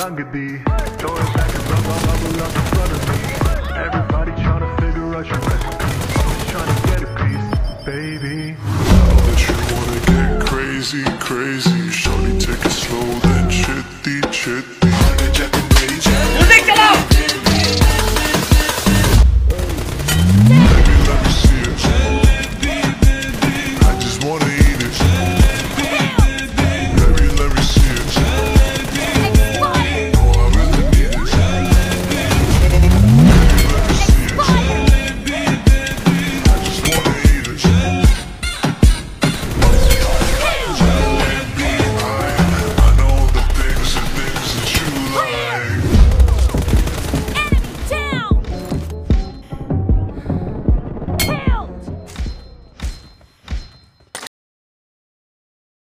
ਲੰਘਦੀ Throw it back and bubble up in front of me Everybody tryna figure out your recipe Always tryna get a piece, baby That you wanna get crazy, crazy Shorty take it slow then chitty chitty